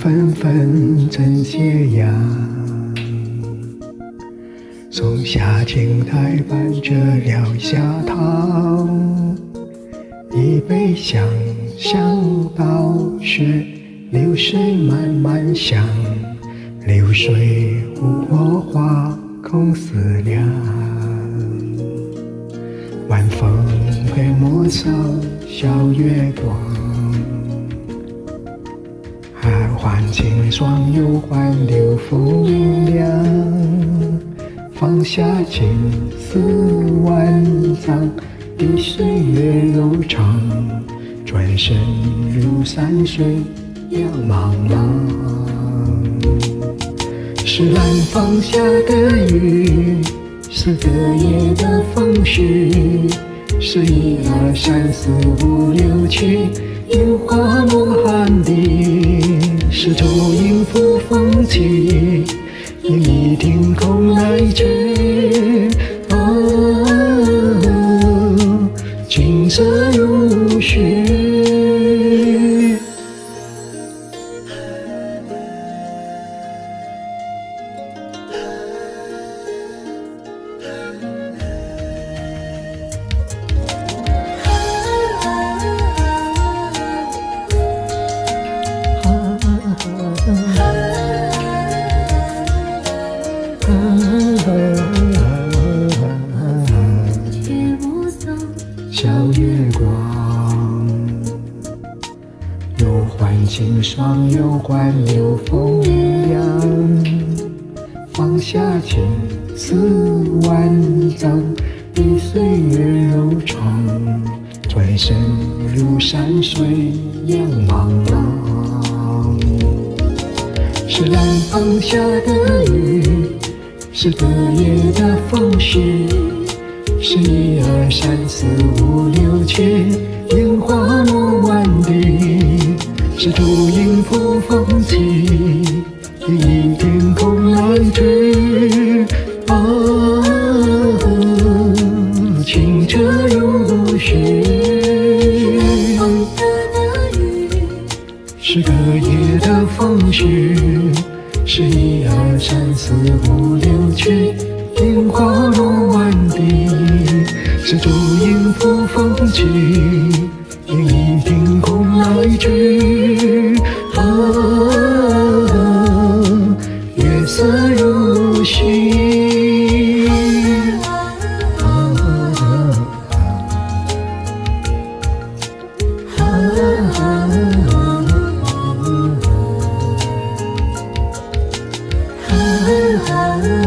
纷纷正斜阳。松下青苔伴着料下糖，一杯香香到是流水慢慢响，流水无我花空思量。晚风会抹扫小月光，寒欢清霜又换流风凉。放下情丝万丈，比岁月悠长，转身如山水两茫茫。是南方下的雨，是隔夜的风絮，是1、2、3、4、5、6、7樱花落寒地，是烛影拂风起，因一听空来去，景色如许。小月光，又换清霜，又换流风凉。放下情丝万丈，比岁月柔长，转身如山水两茫茫。是南方下的雨，是隔夜的风絮，是1、2、3、4、5、6、7樱花落满地，是烛影拂风起，一天空来去，清澈如许。是隔夜的风絮，是1、2、3、4、5、6、7樱花落满地，是烛影拂风起，一天空来去，月色如洗。啊